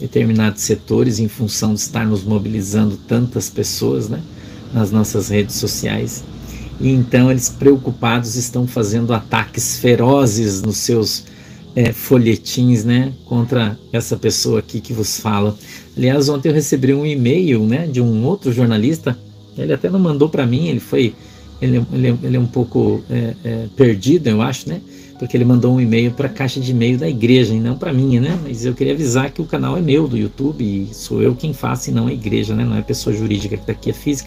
determinados setores em função de estarmos mobilizando tantas pessoas, né, nas nossas redes sociais. E então eles, preocupados, estão fazendo ataques ferozes nos seus folhetins, né, contra essa pessoa aqui que vos fala. Aliás, ontem eu recebi um e-mail, né, de um outro jornalista. Ele até não mandou para mim, ele é um pouco perdido, eu acho, né, porque ele mandou um e-mail para a caixa de e-mail da igreja e não para minha, né, mas eu queria avisar que o canal é meu, do YouTube, e sou eu quem faço e não a igreja, né, não é a pessoa jurídica que daqui é física.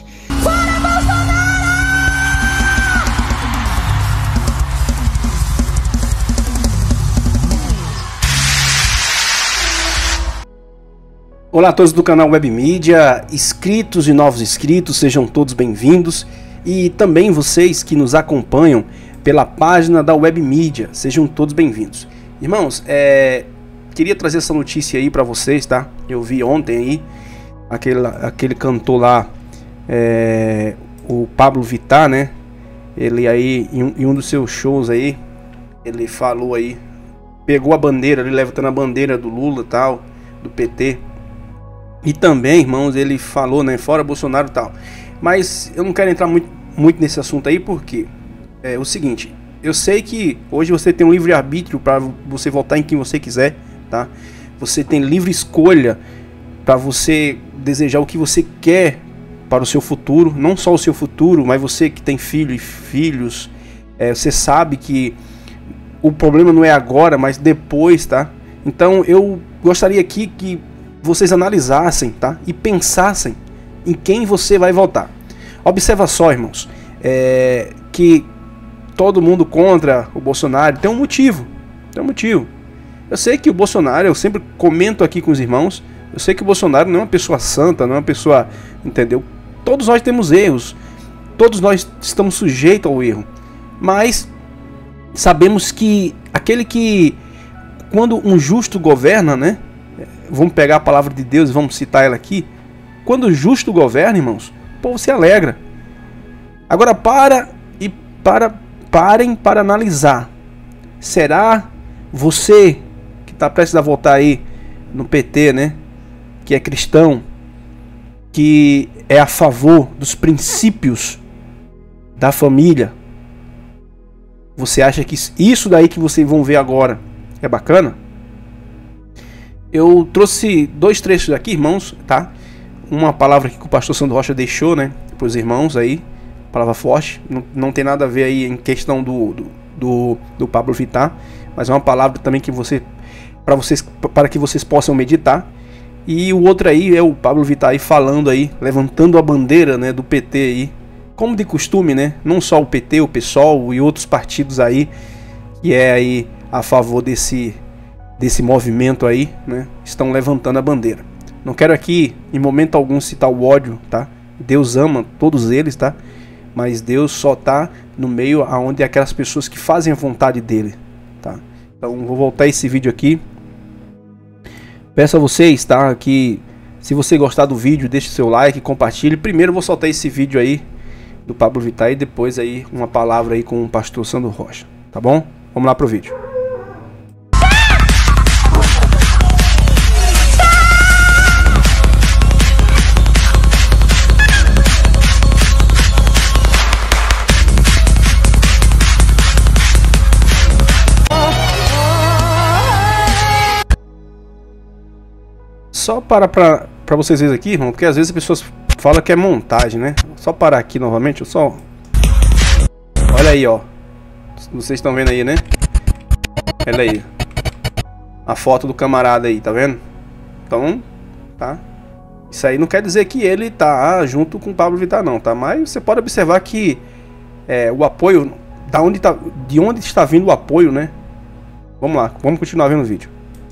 Olá a todos do canal Web Mídia, inscritos e novos inscritos, sejam todos bem-vindos, e também vocês que nos acompanham pela página da Web Mídia, sejam todos bem-vindos. Irmãos, queria trazer essa notícia aí para vocês, tá? Eu vi ontem aí aquele cantor lá, o Pablo Vittar, né? Ele aí, em um dos seus shows aí, ele falou aí, pegou a bandeira, ele levantando a bandeira do Lula e tal, do PT. E também, irmãos, ele falou, né, fora Bolsonaro e tal. Mas eu não quero entrar muito nesse assunto aí, porque é o seguinte: eu sei que hoje você tem um livre-arbítrio para você votar em quem você quiser, tá? Você tem livre escolha para você desejar o que você quer para o seu futuro. Não só o seu futuro, mas você que tem filho e filhos, você sabe que o problema não é agora, mas depois, tá? Então eu gostaria aqui que vocês analisassem, tá? E pensassem em quem você vai votar. Observa só, irmãos, que todo mundo contra o Bolsonaro tem um motivo. Tem um motivo. Eu sei que o Bolsonaro, eu sempre comento aqui com os irmãos, eu sei que o Bolsonaro não é uma pessoa santa, não é uma pessoa, entendeu? Todos nós temos erros, todos nós estamos sujeitos ao erro, mas sabemos que aquele que, quando um justo governa, né? Vamos pegar a palavra de Deus e vamos citar ela aqui. Quando o justo governa, irmãos, o povo se alegra. Agora parem para analisar. Será você que está prestes a votar aí no PT, né, que é cristão, que é a favor dos princípios da família, você acha que isso daí que vocês vão ver agora é bacana? Eu trouxe dois trechos aqui, irmãos, tá? Uma palavra que o pastor Sandro Rocha deixou, né, para os irmãos aí, palavra forte, não tem nada a ver aí em questão do Pablo Vittar, mas é uma palavra também que para que vocês possam meditar. E o outro aí é o Pablo Vittar aí falando aí, levantando a bandeira, né, do PT aí, como de costume, né? Não só o PT, o PSOL e outros partidos aí que é aí a favor desse movimento aí, né, estão levantando a bandeira. Não quero aqui em momento algum citar o ódio, tá? Deus ama todos eles, tá? Mas Deus só tá no meio aonde é aquelas pessoas que fazem a vontade dele, tá? Então vou voltar esse vídeo aqui. Peço a vocês, tá, que se você gostar do vídeo, deixe seu like, compartilhe. Primeiro eu vou soltar esse vídeo aí do Pablo Vittar e depois aí uma palavra aí com o pastor Sandro Rocha, tá bom? Vamos lá pro vídeo. Só para vocês verem aqui, irmão, porque às vezes as pessoas falam que é montagem, né? Só parar aqui novamente, olha aí, ó. Vocês estão vendo aí, né? Olha aí. A foto do camarada aí, tá vendo? Então, tá? Isso aí não quer dizer que ele tá junto com o Pablo Vittar não, tá? Mas você pode observar que o apoio, de onde está vindo o apoio, né? Vamos lá, vamos continuar vendo o vídeo.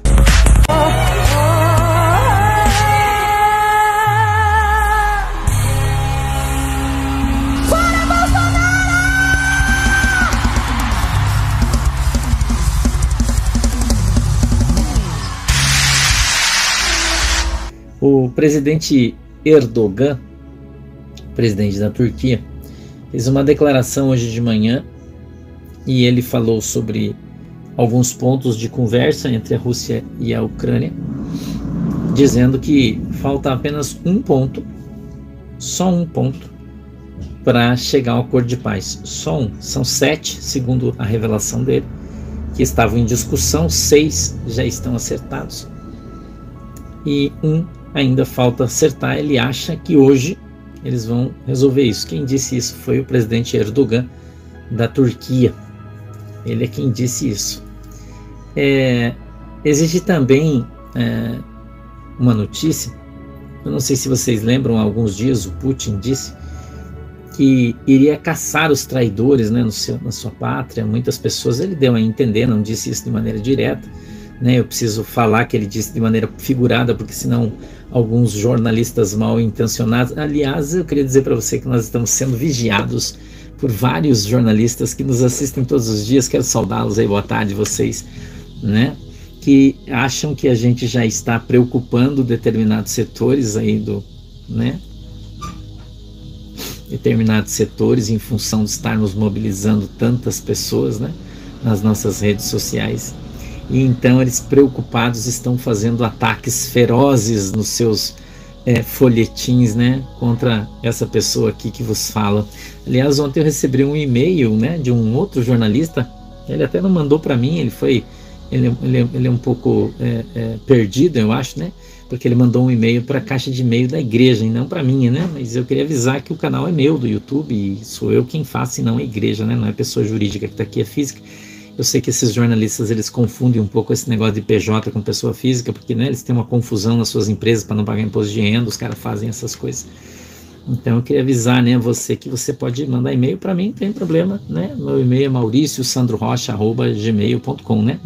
O presidente Erdogan, presidente da Turquia, fez uma declaração hoje de manhã e ele falou sobre alguns pontos de conversa entre a Rússia e a Ucrânia, dizendo que falta apenas um ponto, só um ponto, para chegar ao acordo de paz. Só um. São 7, segundo a revelação dele, que estavam em discussão, 6 já estão acertados e um ainda falta acertar. Ele acha que hoje eles vão resolver isso. Quem disse isso foi o presidente Erdogan da Turquia. Ele é quem disse isso. Existe também uma notícia, eu não sei se vocês lembram, há alguns dias o Putin disse que iria caçar os traidores, né, na sua pátria. Muitas pessoas, ele deu a entender, não disse isso de maneira direta, né? Eu preciso falar que ele disse de maneira figurada, porque senão alguns jornalistas mal intencionados, aliás, eu queria dizer para você que nós estamos sendo vigiados por vários jornalistas que nos assistem todos os dias. Quero saudá-los aí, boa tarde vocês, né, que acham que a gente já está preocupando determinados setores aí determinados setores em função de estarmos mobilizando tantas pessoas, né, nas nossas redes sociais. E então eles, preocupados, estão fazendo ataques ferozes nos seus folhetins, né, contra essa pessoa aqui que vos fala. Aliás, ontem eu recebi um e-mail, né, de um outro jornalista. Ele até não mandou para mim, ele é um pouco perdido, eu acho, né? Porque ele mandou um e-mail para a caixa de e-mail da igreja e não para minha, né? Mas eu queria avisar que o canal é meu, do YouTube, e sou eu quem faço e não a igreja, né? Não é pessoa jurídica que está aqui, é física. Eu sei que esses jornalistas, eles confundem um pouco esse negócio de PJ com pessoa física, porque, né, eles têm uma confusão nas suas empresas para não pagar imposto de renda, os caras fazem essas coisas. Então eu queria avisar, né, você que você pode mandar e-mail para mim, não tem problema, né? Meu e-mail é mauriciosandrorocha@gmail.com, né?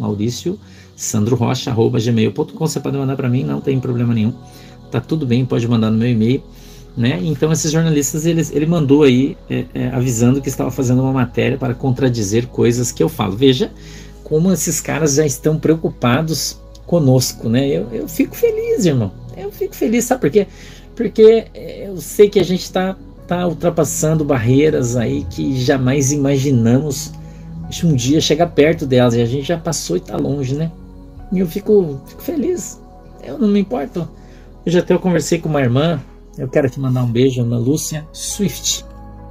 mauriciosandrorocha@gmail.com. Você pode mandar para mim, não tem problema nenhum. Tá tudo bem, pode mandar no meu e-mail, né? Então esses jornalistas, ele mandou aí avisando que estava fazendo uma matéria para contradizer coisas que eu falo. Veja como esses caras já estão preocupados conosco, né? Eu fico feliz, irmão. Eu fico feliz, sabe por quê? Porque eu sei que a gente está ultrapassando barreiras aí que jamais imaginamos um dia chegar perto delas, e a gente já passou e está longe, né? E eu fico feliz, eu não me importo. Eu já até conversei com uma irmã, eu quero te mandar um beijo, Ana Lúcia Swift.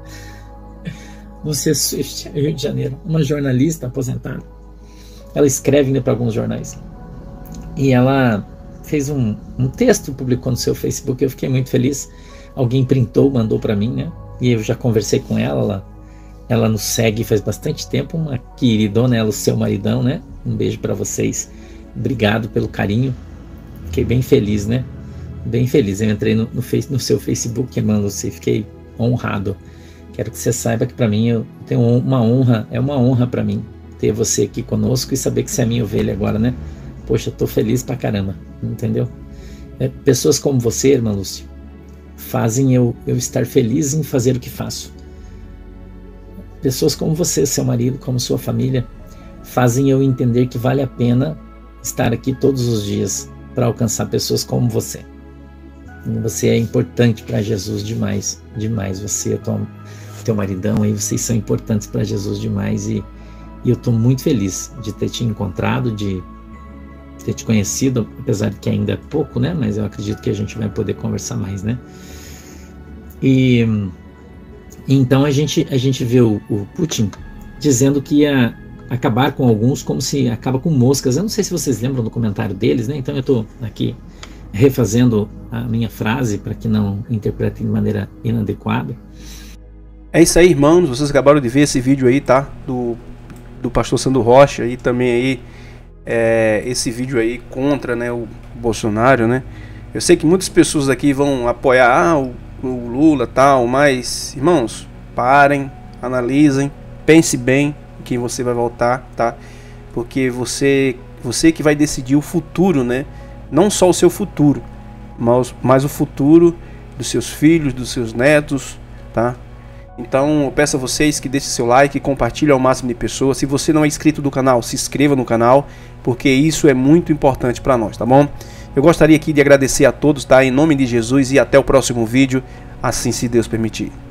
Lúcia Swift, Rio de Janeiro, uma jornalista aposentada. Ela escreve ainda para alguns jornais. E ela fez um texto, publicou no seu Facebook. Eu fiquei muito feliz. Alguém printou, mandou para mim, né? E eu já conversei com ela. Ela nos segue faz bastante tempo, uma queridona, ela, o seu maridão, né? Um beijo para vocês. Obrigado pelo carinho. Fiquei bem feliz, né? Bem feliz. Eu entrei no seu Facebook, irmã Lucy, fiquei honrado. Quero que você saiba que para mim eu tenho uma honra, é uma honra para mim ter você aqui conosco e saber que você é minha ovelha agora, né? Poxa, eu tô feliz pra caramba, entendeu? Pessoas como você, irmã Lúcia, fazem eu estar feliz em fazer o que faço. Pessoas como você, seu marido, como sua família, fazem eu entender que vale a pena estar aqui todos os dias para alcançar pessoas como você. E você é importante para Jesus demais, demais. Você, teu maridão aí, vocês são importantes para Jesus demais, e eu tô muito feliz de ter te encontrado, de ter te conhecido, apesar de que ainda é pouco, né? Mas eu acredito que a gente vai poder conversar mais, né? E então a gente vê o Putin dizendo que ia acabar com alguns como se acaba com moscas. Eu não sei se vocês lembram do comentário deles, né? Então eu estou aqui refazendo a minha frase para que não interpretem de maneira inadequada. É isso aí, irmãos. Vocês acabaram de ver esse vídeo aí, tá? Do pastor Sandro Rocha, e também aí esse vídeo aí contra, né, o Bolsonaro, né? Eu sei que muitas pessoas aqui vão apoiar o Lula, tal, mas, irmãos, parem, analisem, pense bem em quem você vai votar, tá? Porque você que vai decidir o futuro, né? Não só o seu futuro, mas o futuro dos seus filhos, dos seus netos, tá? Então eu peço a vocês que deixem seu like e compartilhem ao máximo de pessoas. Se você não é inscrito do canal, se inscreva no canal, porque isso é muito importante para nós, tá bom? Eu gostaria aqui de agradecer a todos, tá? Em nome de Jesus, e até o próximo vídeo, assim se Deus permitir.